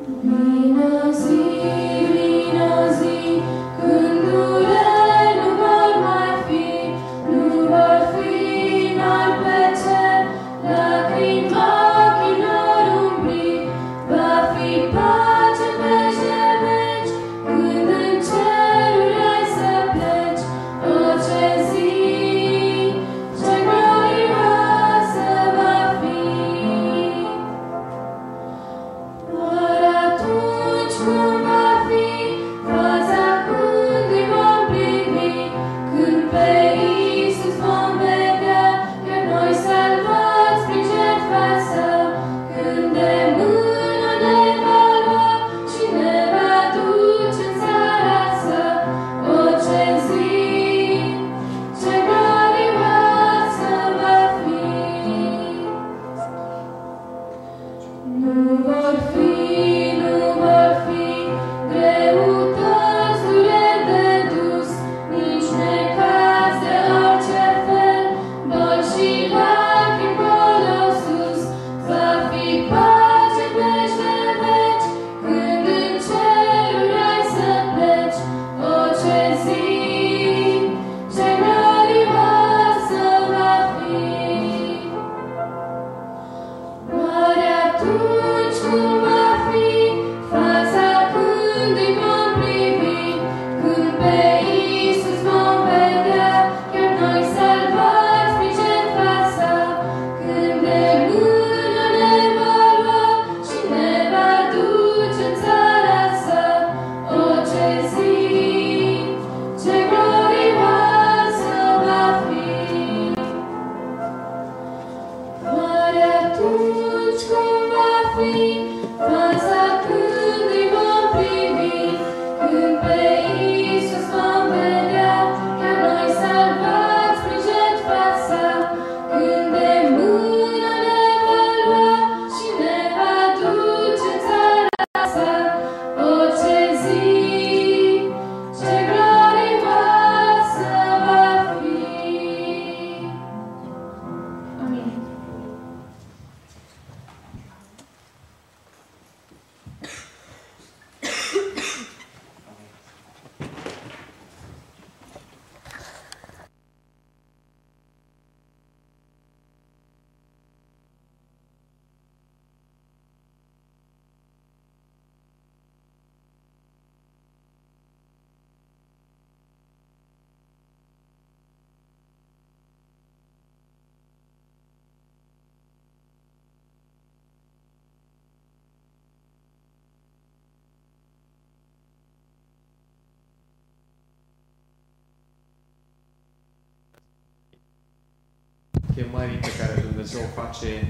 Chemării pe care Dumnezeu o face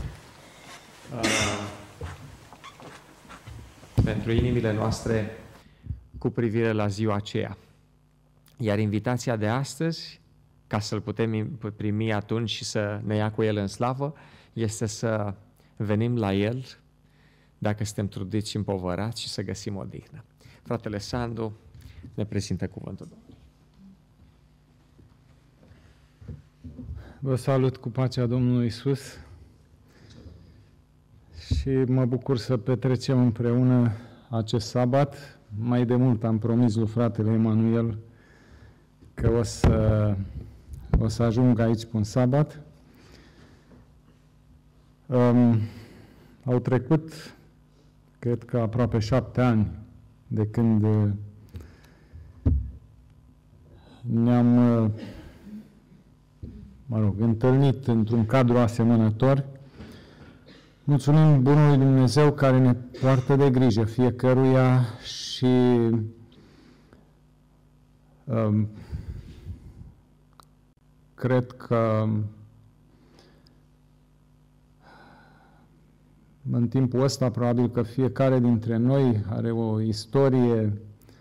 pentru inimile noastre cu privire la ziua aceea. Iar invitația de astăzi, ca să-L putem primi atunci și să ne ia cu El în slavă, este să venim la El dacă suntem trudiți și împovărați și să găsim odihnă. Fratele Sandu ne prezintă cuvântul Domnului. Vă salut cu pacea Domnului Iisus și mă bucur să petrecem împreună acest sabat. Mai de mult am promis lui fratele Emanuel că o să ajung aici pe un sabat. Au trecut, cred că aproape 7 ani de când ne-am întâlnit într-un cadru asemănător. Mulțumim Bunului Dumnezeu care ne poartă de grijă fiecăruia și cred că în timpul ăsta probabil că fiecare dintre noi are o istorie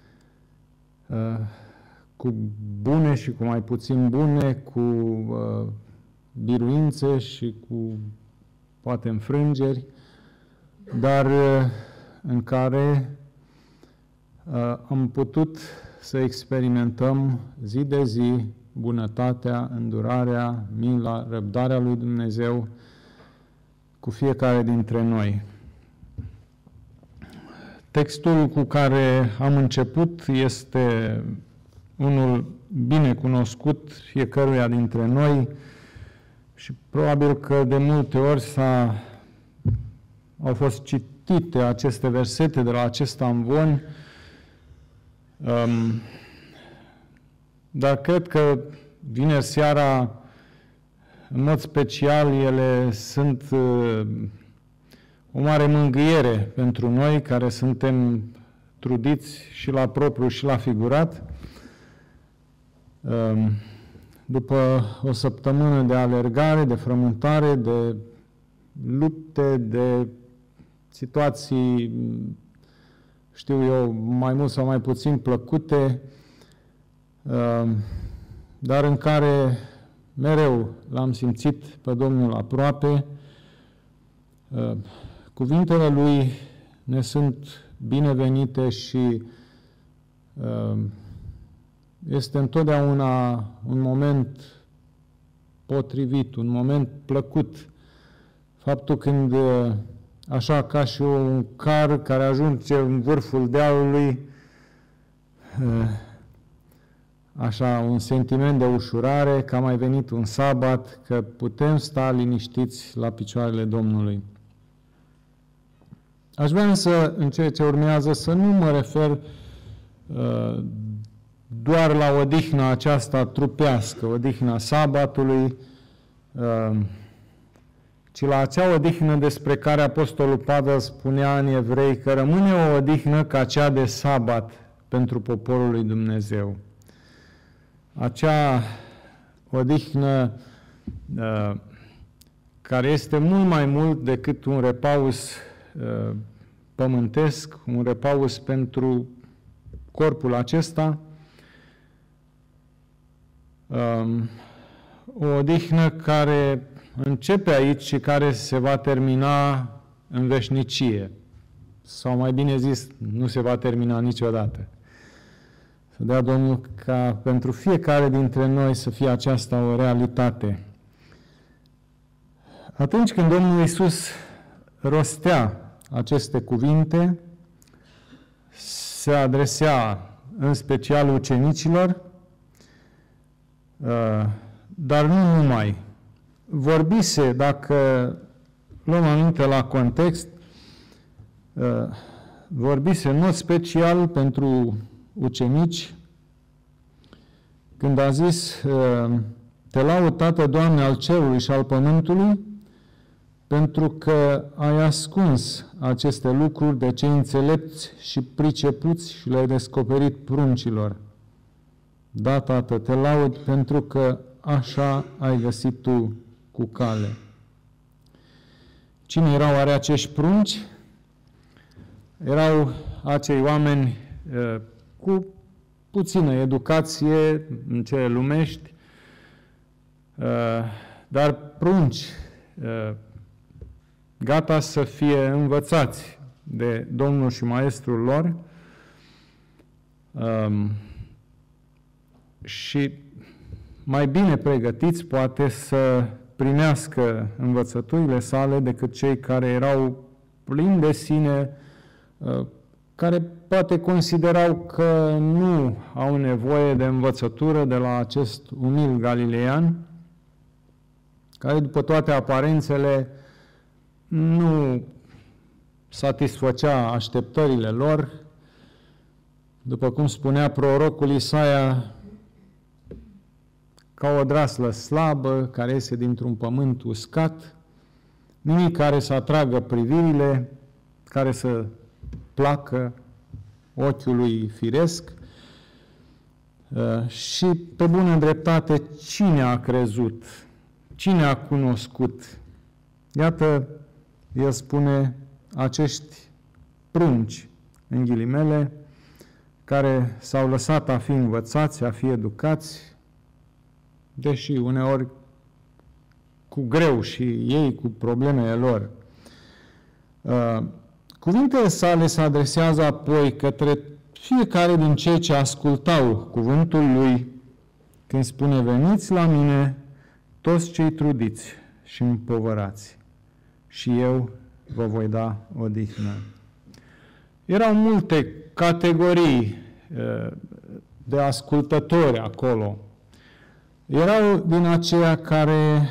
cu bune și cu mai puțin bune, cu biruințe și cu poate înfrângeri, dar în care am putut să experimentăm zi de zi bunătatea, îndurarea, mila, răbdarea lui Dumnezeu cu fiecare dintre noi. Textul cu care am început este unul bine cunoscut fiecăruia dintre noi și probabil că de multe ori au fost citite aceste versete de la acest amvon, dar cred că vineri seara, în mod special, ele sunt o mare mângâiere pentru noi care suntem trudiți și la propriu și la figurat. După o săptămână de alergare, de frământare, de lupte, de situații, știu eu, mai mult sau mai puțin plăcute, dar în care mereu l-am simțit pe Domnul aproape. Cuvintele Lui ne sunt binevenite și este întotdeauna un moment potrivit, un moment plăcut. Faptul când, așa ca și un car care ajunge în vârful dealului, așa un sentiment de ușurare, că a mai venit un sabat, că putem sta liniștiți la picioarele Domnului. Aș vrea însă, în ceea ce urmează, să nu mă refer doar la odihna aceasta trupească, odihna sabatului, ci la acea odihnă despre care Apostolul Pavel spunea în Evrei că rămâne o odihnă ca cea de sabat pentru poporul lui Dumnezeu. Acea odihnă care este mult mai mult decât un repaus pământesc, un repaus pentru corpul acesta, o odihnă care începe aici și care se va termina în veșnicie. Sau mai bine zis, nu se va termina niciodată. Să dea Domnul ca pentru fiecare dintre noi să fie aceasta o realitate. Atunci când Domnul Iisus rostea aceste cuvinte, se adresea în special ucenicilor, dar nu numai. Vorbise, dacă luăm aminte la context, vorbise în mod special pentru ucenici, când a zis: Te laud, Tată, Doamne, al cerului și al pământului, pentru că ai ascuns aceste lucruri de cei înțelepți și pricepuți și le-ai descoperit pruncilor. Da, Tată, te laud pentru că așa ai găsit tu cu cale. Cine erau oare acești prunci? Erau acei oameni cu puțină educație în cele lumești, dar prunci, gata să fie învățați de Domnul și Maestrul lor și mai bine pregătiți poate să primească învățăturile sale decât cei care erau plini de sine, care poate considerau că nu au nevoie de învățătură de la acest umil galilean, care după toate aparențele nu satisfăcea așteptările lor. După cum spunea prorocul Isaia, ca o draslă slabă care iese dintr-un pământ uscat, nimic care să atragă privirile, care să placă ochiului firesc. Și pe bună dreptate, cine a crezut? Cine a cunoscut? Iată, el spune, acești prunci, în ghilimele, care s-au lăsat a fi învățați, a fi educați, deși uneori cu greu și ei cu problemele lor. Cuvintele sale se adresează apoi către fiecare din cei ce ascultau cuvântul lui, când spune: veniți la mine toți cei trudiți și împovărați, și eu vă voi da odihnă. Erau multe categorii de ascultători acolo. Erau din aceia care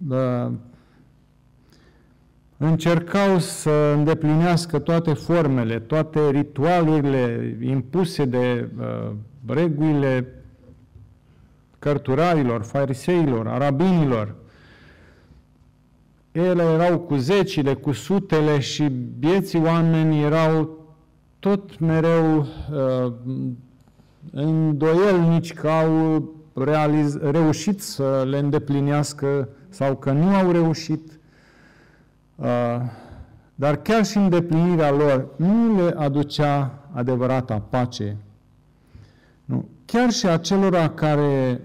încercau să îndeplinească toate formele, toate ritualurile impuse de regulile cărturarilor, fariseilor, arabinilor. Ele erau cu zecile, cu sutele și vieții oameni erau tot mereu îndoielnici că au reușit să le îndeplinească sau că nu au reușit. Dar chiar și îndeplinirea lor nu le aducea adevărata pace. Nu. Chiar și acelora care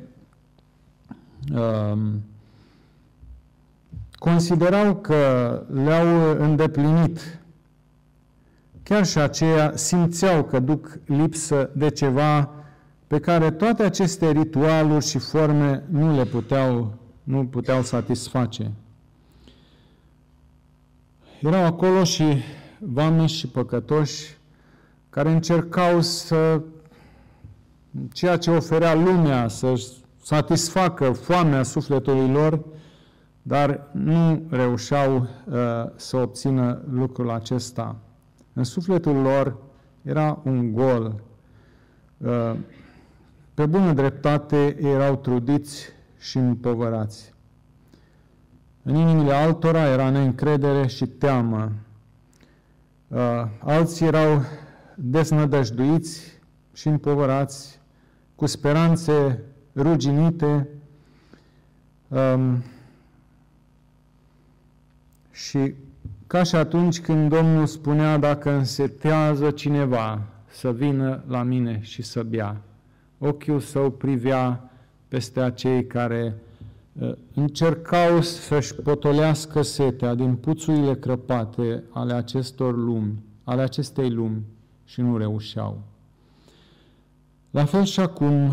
considerau că le-au îndeplinit, chiar și aceia simțeau că duc lipsă de ceva pe care toate aceste ritualuri și forme nu puteau satisface. Erau acolo și vameși și păcătoși care încercau să ceea ce oferea lumea, să satisfacă foamea sufletului lor, dar nu reușeau să obțină lucrul acesta. În sufletul lor era un gol. Pe bună dreptate erau trudiți și împovărați. În inimile altora era neîncredere și teamă. Alții erau deznădăjduiți și împovărați, cu speranțe ruginite și ca și atunci când Domnul spunea, dacă însetează cineva să vină la mine și să bea, ochiul său privea peste acei care încercau să-și potolească setea din puțurile crăpate ale acestei lumi și nu reușeau. La fel și acum,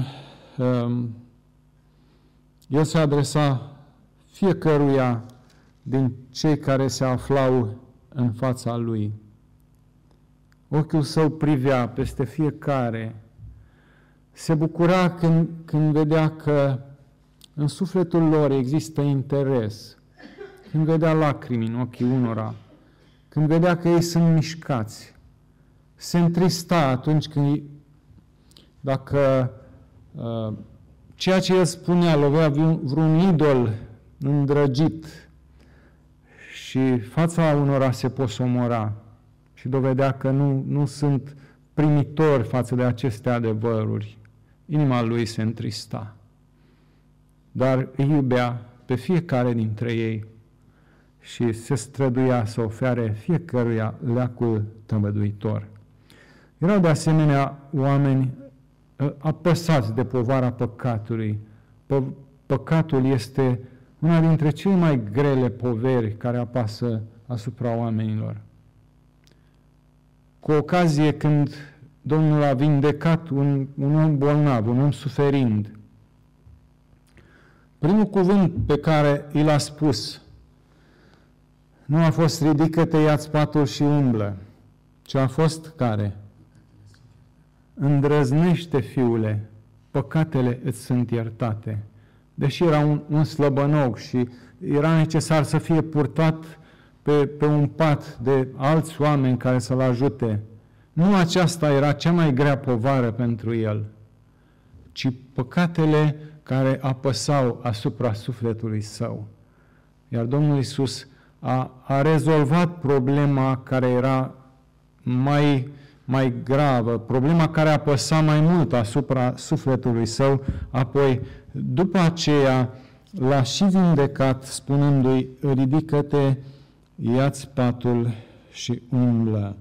El se adresa fiecăruia din cei care se aflau în fața Lui. Ochiul Său privea peste fiecare, se bucura când vedea că în sufletul lor există interes, când vedea lacrimi în ochii unora, când vedea că ei sunt mișcați. Se întrista atunci când, dacă ceea ce El spunea lovea vreun idol îndrăgit și fața unora se posomora și dovedea că nu sunt primitori față de aceste adevăruri, inima lui se întrista. Dar îi iubea pe fiecare dintre ei și se străduia să ofere fiecăruia leacul tămăduitor. Erau de asemenea oameni apăsați de povara păcatului. Păcatul este una dintre cele mai grele poveri care apasă asupra oamenilor. Cu ocazie când Domnul a vindecat un om bolnav, un om suferind, primul cuvânt pe care i l-a spus nu a fost ridică-te, ia-ți patul și umblă, ci a fost care? Îndrăznește, fiule, păcatele îți sunt iertate. Deși era un slăbănog și era necesar să fie purtat pe un pat de alți oameni care să-l ajute, nu aceasta era cea mai grea povară pentru el, ci păcatele care apăsau asupra sufletului său. Iar Domnul Iisus a rezolvat problema care era mai gravă, problema care apăsa mai mult asupra sufletului său, apoi, după aceea, l-a și vindecat, spunându-i, ridică-te, ia-ți patul și umblă.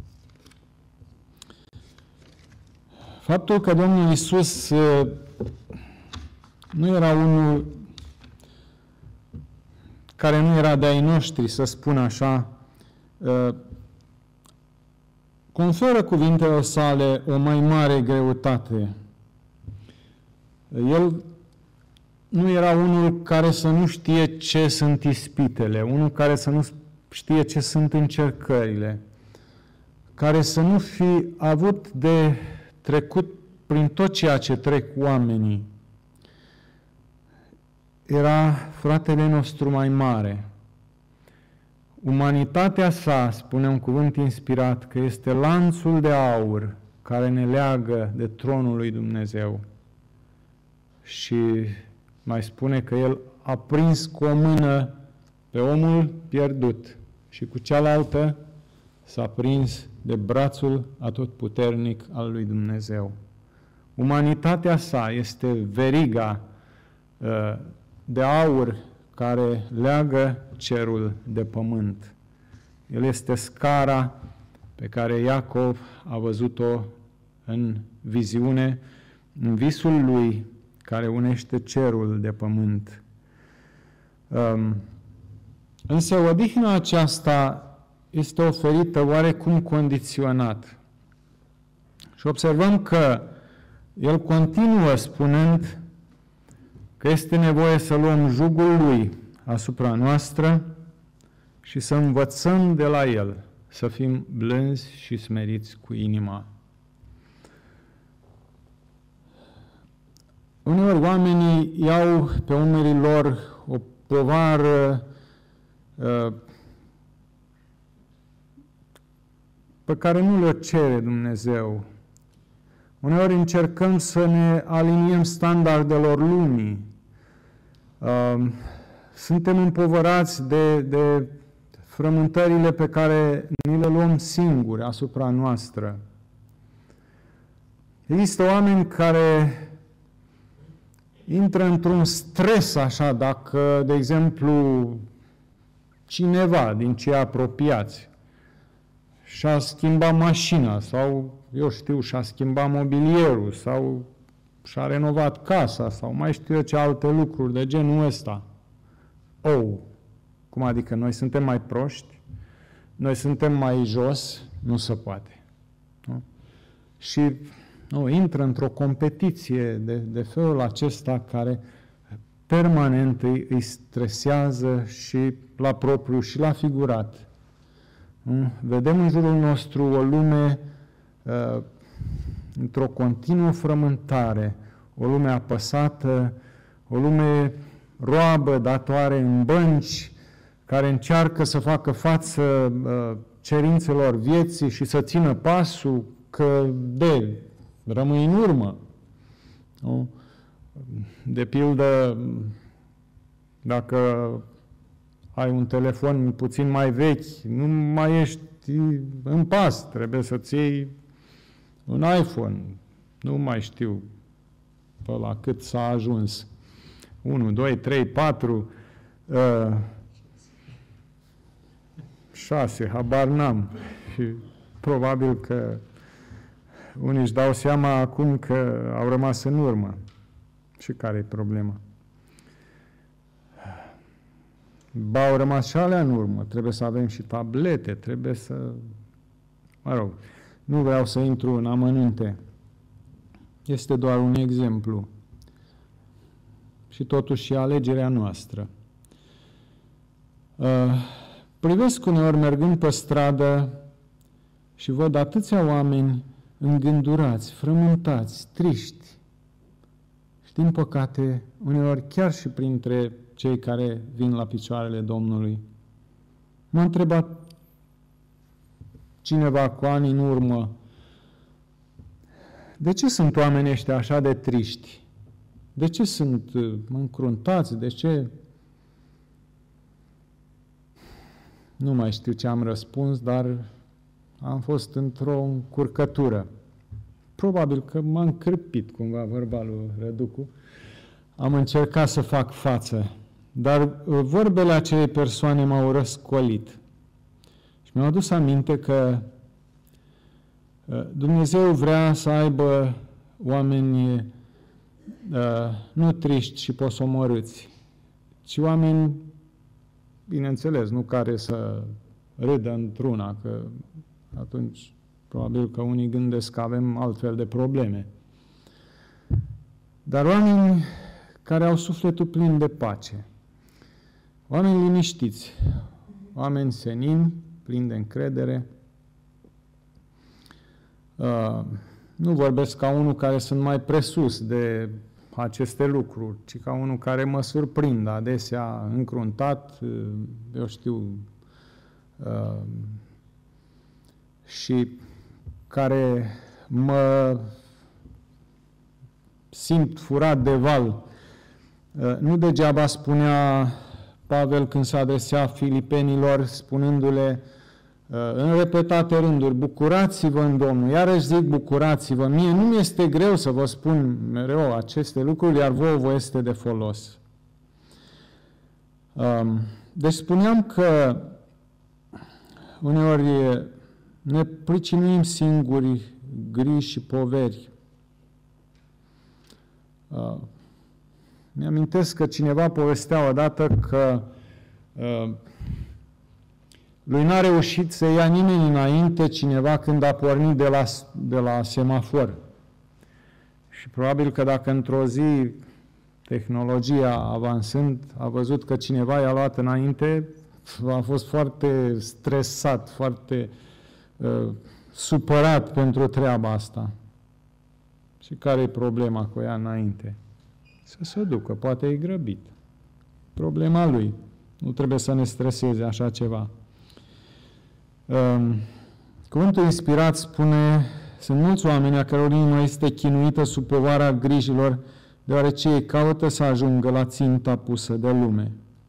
Faptul că Domnul Iisus nu era unul care nu era de-ai noștri, să spun așa, conferă cuvintelor sale o mai mare greutate. El nu era unul care să nu știe ce sunt ispitele, unul care să nu știe ce sunt încercările, care să nu fi avut de trecut prin tot ceea ce trec oamenii. Era fratele nostru mai mare. Umanitatea sa, spune un cuvânt inspirat, că este lanțul de aur care ne leagă de tronul lui Dumnezeu. Și mai spune că el a prins cu o mână pe omul pierdut și cu cealaltă s-a prins de brațul atotputernic al lui Dumnezeu. Umanitatea sa este veriga de aur care leagă cerul de pământ. El este scara pe care Iacov a văzut-o în viziune, în visul lui care unește cerul de pământ. Însă odihna aceasta este oferită oarecum condiționat. Și observăm că el continuă spunând că este nevoie să luăm jugul lui asupra noastră și să învățăm de la el, să fim blânzi și smeriți cu inima. Uneori oamenii iau pe umerii lor o povară pe care nu le cere Dumnezeu. Uneori încercăm să ne aliniem standardelor lumii. Suntem împovărați de frământările pe care ni le luăm singuri asupra noastră. Există oameni care intră într-un stres așa, dacă, de exemplu, cineva din cei apropiați și-a schimbat mașina sau, eu știu, și-a schimbat mobilierul sau și-a renovat casa sau mai știu eu ce alte lucruri de genul ăsta. Cum adică noi suntem mai proști? Noi suntem mai jos? Nu se poate. Nu? Și intră într-o competiție de felul acesta care permanent îi stresează și la propriu și la figurat. Vedem în jurul nostru o lume într-o continuă frământare, o lume apăsată, o lume roabă, datoare în bănci, care încearcă să facă față cerințelor vieții și să țină pasul, că rămâi în urmă. Nu? De pildă, dacă ai un telefon puțin mai vechi, nu mai ești în pas, trebuie să-ți iei un iPhone. Nu mai știu pe la cât s-a ajuns. 1, 2, 3, 4, 6, habar n-am. Și probabil că unii își dau seama acum că au rămas în urmă. Și care e problema? Ba, au rămas și alea în urmă. Trebuie să avem și tablete, trebuie să... Mă rog, nu vreau să intru în amănunte. Este doar un exemplu. Și totuși e alegerea noastră. Privesc uneori mergând pe stradă și văd atâția oameni îngândurați, frământați, triști. Și din păcate, uneori chiar și printre cei care vin la picioarele Domnului. M-a întrebat cineva cu ani în urmă, de ce sunt oamenii ăștia așa de triști? De ce sunt încruntați? De ce? Nu mai știu ce am răspuns, dar am fost într-o încurcătură. Probabil că m-am cârpit cumva, vorba lui Răducu. Am încercat să fac față, dar vorbele acelei persoane m-au răscolit. Și mi-au adus aminte că Dumnezeu vrea să aibă oameni nu triști și posomorâți, ci oameni, bineînțeles, nu care să râdă într-una, că atunci probabil că unii gândesc că avem altfel de probleme. Dar oameni care au sufletul plin de pace, oameni liniștiți, oameni senini, plini de încredere, Nu vorbesc ca unul care sunt mai presus de aceste lucruri, ci ca unul care mă surprind, adesea încruntat, eu știu, și care mă simt furat de val. Nu degeaba spunea Pavel când se adresea filipenilor, spunându-le în repetate rânduri, bucurați-vă în Domnul, iarăși zic bucurați-vă, mie nu mi este greu să vă spun mereu aceste lucruri, iar vouă vă este de folos. Deci spuneam că uneori ne pricinuim singuri griji și poveri. Mi-amintesc că cineva povestea odată că lui n-a reușit să ia nimeni înainte cineva când a pornit de la semafor. Și probabil că dacă într-o zi tehnologia avansând a văzut că cineva i-a luat înainte, a fost foarte stresat, foarte supărat pentru treaba asta. Și care e problema cu ea înainte? Să se ducă, poate e grăbit. Problema lui. Nu trebuie să ne streseze așa ceva. Cuvântul inspirat spune: sunt mulți oameni a căror inimă este chinuită sub povara grijilor, deoarece ei caută să ajungă la ținta pusă de lume.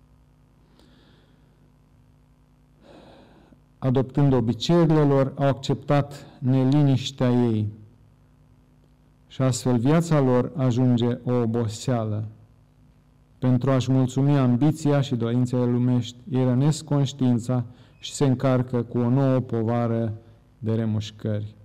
Adoptând obiceiurile lor, au acceptat neliniștea ei și astfel viața lor ajunge o oboseală. Pentru a-și mulțumi ambiția și dorințele lumești, ei rănesc conștiința și se încarcă cu o nouă povară de remușcări.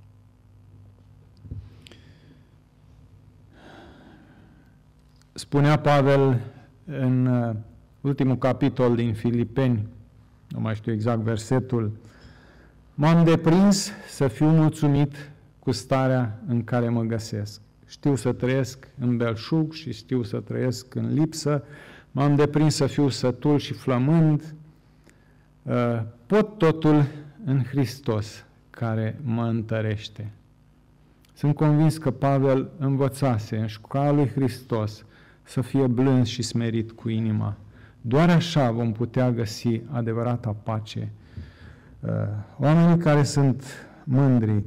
Spunea Pavel în ultimul capitol din Filipeni, nu mai știu exact versetul, m-am deprins să fiu mulțumit cu starea în care mă găsesc. Știu să trăiesc în belșug și știu să trăiesc în lipsă, m-am deprins să fiu sătul și flămând, pot totul în Hristos care mă întărește. Sunt convins că Pavel învățase în școala lui Hristos să fie blâns și smerit cu inima. Doar așa vom putea găsi adevărata pace. Oamenii care sunt mândri,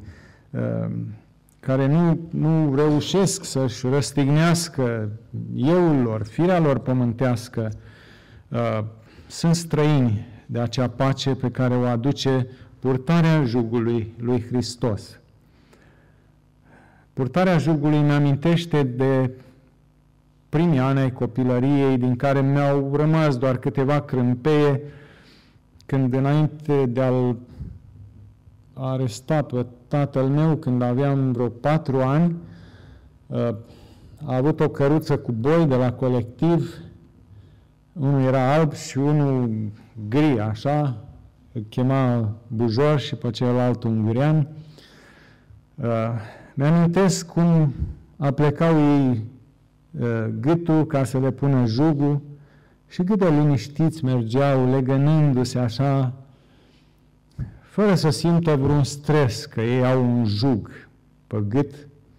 care nu reușesc să-și răstignească euul lor, firea lor pământească, sunt străini de acea pace pe care o aduce purtarea jugului lui Hristos. Purtarea jugului îmi amintește de primii ani ai copilăriei, din care mi-au rămas doar câteva crâmpeie, când înainte de a-l aresta pe tatăl meu, când aveam vreo 4 ani, a avut o căruță cu boi de la Colectiv, unul era alb și unul gri, așa, îl chema Bujor și pe celălalt Ungurean. Mi-amintesc cum aplecau ei gâtul ca să le pună jugul și cât de liniștiți mergeau, legănându-se așa, fără să simtă vreun stres că ei au un jug pe gât,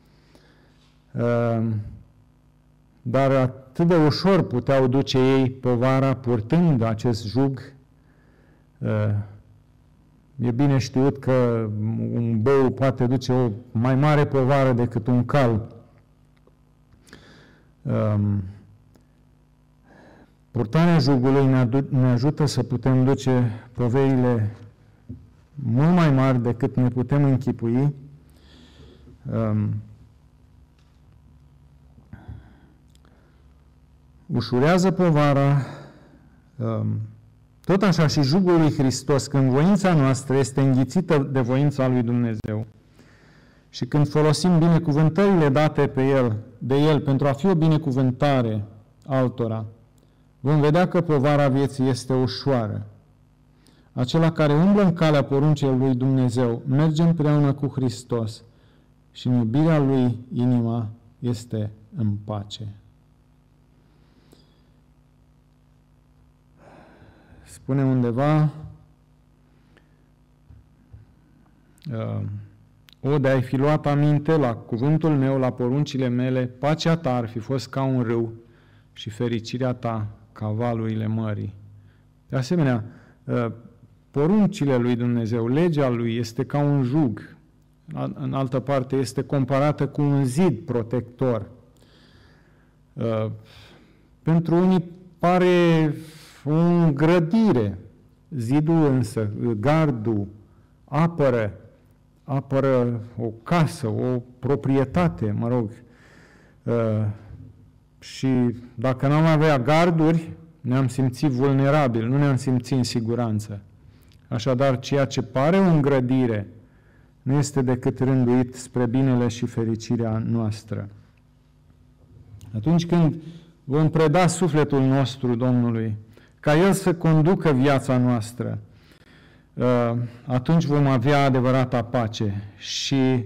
dar atât de ușor puteau duce ei povara purtând acest jug. E bine știut că un bou poate duce o mai mare povară decât un cal. Purtarea jugului ne ajută să putem duce poverile mult mai mari decât ne putem închipui. Ușurează povara, tot așa și jugul lui Hristos, când voința noastră este înghițită de voința lui Dumnezeu și când folosim binecuvântările date de El pentru a fi o binecuvântare altora, vom vedea că povara vieții este ușoară. Acela care umblă în calea poruncilor lui Dumnezeu merge împreună cu Hristos și în iubirea lui inima este în pace. Spune undeva, O, de ai fi luat aminte la cuvântul meu, la poruncile mele, pacea ta ar fi fost ca un râu și fericirea ta ca valurile mării. De asemenea, poruncile lui Dumnezeu, legea lui este ca un jug. În altă parte este comparată cu un zid protector. Pentru unii pare o îngrădire. Zidul însă, gardul, apără o casă, o proprietate, mă rog. Și dacă n-am avea garduri, ne-am simțit vulnerabili, nu ne-am simțit în siguranță. Așadar, ceea ce pare o îngrădire nu este decât rânduit spre binele și fericirea noastră. Atunci când vom preda sufletul nostru Domnului, ca El să conducă viața noastră, atunci vom avea adevărata pace și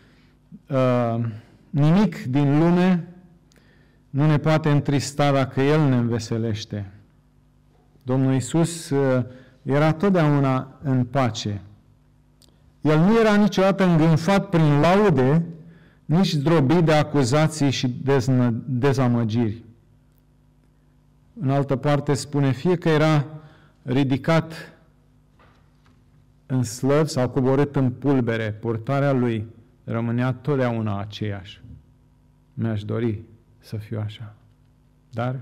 nimic din lume nu ne poate întrista dacă El ne înveselește. Domnul Iisus era totdeauna în pace. El nu era niciodată îngânfat prin laude, nici zdrobit de acuzații și dezamăgiri. În altă parte spune, fie că era ridicat în slăvi sau coborât în pulbere, purtarea lui rămânea totdeauna aceeași. Mi-aș dori să fiu așa. Dar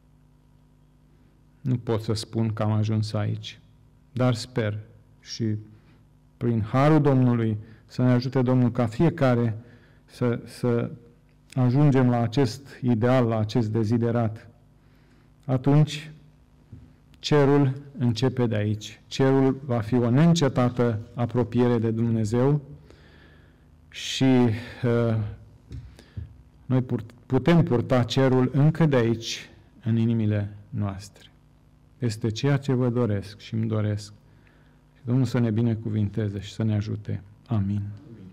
nu pot să spun că am ajuns aici. Dar sper și prin harul Domnului să ne ajute Domnul ca fiecare să ajungem la acest ideal, la acest deziderat. Atunci, cerul începe de aici. Cerul va fi o neîncetată apropiere de Dumnezeu și noi putem purta cerul încă de aici, în inimile noastre. Este ceea ce vă doresc și îmi doresc. Și Domnul să ne binecuvinteze și să ne ajute. Amin.